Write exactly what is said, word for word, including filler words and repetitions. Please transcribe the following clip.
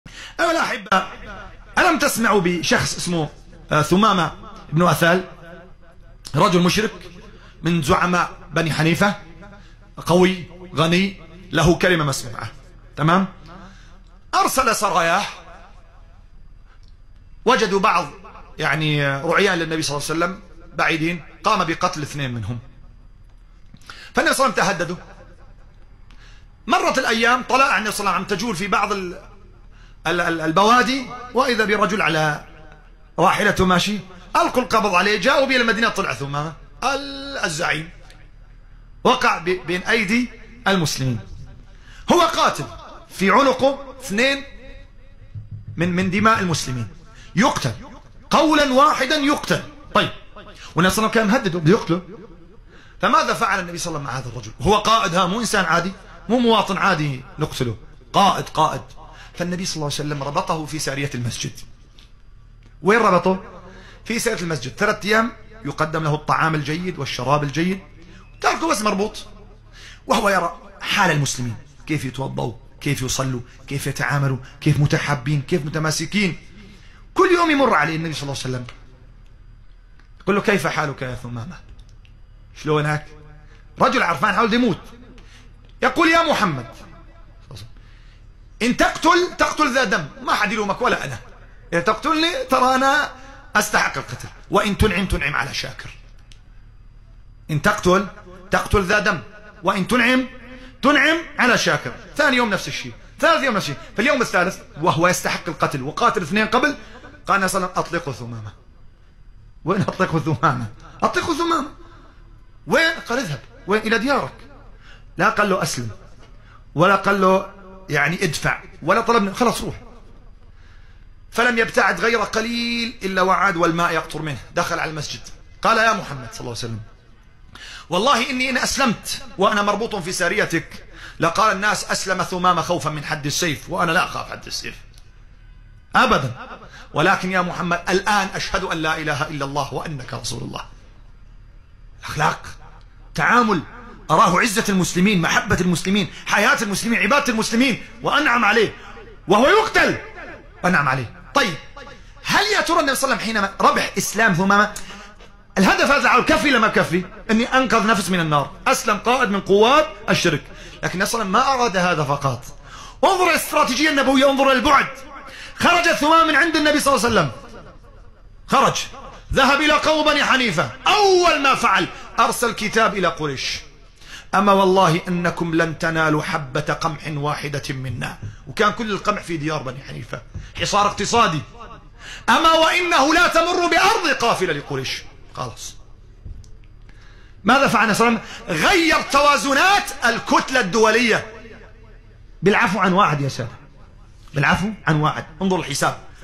أيها الأحبة، ألم تسمعوا بشخص اسمه ثمامة بن أثال، رجل مشرك من زعماء بني حنيفة، قوي غني له كلمة مسموعة، تمام؟ أرسل سراياه، وجدوا بعض يعني رعيان للنبي صلى الله عليه وسلم بعيدين، قام بقتل اثنين منهم. فالنبي صلى الله عليه وسلم تهددوا. مرت الأيام، طلع النبي صلى الله عليه وسلم تجول في بعض البوادي، وإذا برجل على راحلته ماشي، ألقوا القبض عليه، جاءوا به إلى المدينة، طلع ثمامة الزعيم، وقع بين أيدي المسلمين. هو قاتل، في عنقه اثنين من من دماء المسلمين، يقتل قولا واحدا، يقتل. طيب، والنبي صلى الله عليه وسلم كان مهدده بيقتله. فماذا فعل النبي صلى الله عليه وسلم مع هذا الرجل؟ هو قائد، ها، مو إنسان عادي، مو مواطن عادي نقتله، قائد قائد. فالنبي صلى الله عليه وسلم ربطه في سارية المسجد. وين ربطه؟ في سارية المسجد، ثلاث أيام يقدم له الطعام الجيد والشراب الجيد، تركه بس مربوط، وهو يرى حال المسلمين، كيف يتوضوا، كيف يصلوا، كيف يتعاملوا، كيف متحابين، كيف متماسكين. كل يوم يمر عليه النبي صلى الله عليه وسلم، يقول له: كيف حالك يا ثمامة؟ شلونك؟ رجل عرفان حاول يموت، يقول: يا محمد، إن تقتل تقتل ذا دم، ما حد يلومك ولا أنا، إذا تقتلني ترى أنا أستحق القتل، وإن تنعم تنعم على شاكر. إن تقتل تقتل ذا دم، وإن تنعم تنعم على شاكر. ثاني يوم نفس الشيء، ثالث يوم نفس الشيء. في اليوم الثالث وهو يستحق القتل وقاتل اثنين قبل، قال النبي صلى الله عليه وسلم: أطلقوا ثمامة. وين أطلقوا ثمامة؟ أطلقوا ثمامة. وين؟ قال: اذهب. وين؟ إلى ديارك. لا قال له أسلم، ولا قال له يعني ادفع، ولا طلب، خلاص روح. فلم يبتعد غير قليل إلا وعاد والماء يقطر منه، دخل على المسجد، قال: يا محمد صلى الله عليه وسلم، والله إني إن أسلمت وأنا مربوط في ساريتك لقال الناس أسلم ثمامة خوفا من حد السيف، وأنا لا أخاف حد السيف أبدا، ولكن يا محمد الآن أشهد أن لا إله إلا الله وأنك رسول الله. أخلاق، تعامل، أراه عزة المسلمين، محبة المسلمين، حياة المسلمين، عبادة المسلمين، وأنعم عليه وهو يقتل، أنعم عليه. طيب، هل يا ترى النبي صلى الله عليه وسلم حينما ربح إسلام ثمامة الهدف هذا كفي لما كفي؟ أني أنقذ نفس من النار، أسلم قائد من قوات الشرك، لكن النبي صلى الله عليه وسلم ما أراد هذا فقط. انظر الاستراتيجية النبوية، انظر البعد. خرج ثمامة من عند النبي صلى الله عليه وسلم، خرج ذهب إلى قوم بني حنيفة، أول ما فعل أرسل كتاب إلى قريش: أما والله أنكم لن تنالوا حبة قمح واحدة منا. وكان كل القمح في ديار بني حنيفة، حصار اقتصادي. أما وإنه لا تمر بأرض قافلة لقريش. خلاص، ماذا فعل صلى الله عليه وسلم؟ غير توازنات الكتلة الدولية بالعفو عن واحد يا سادة، بالعفو عن واحد. انظر الحساب،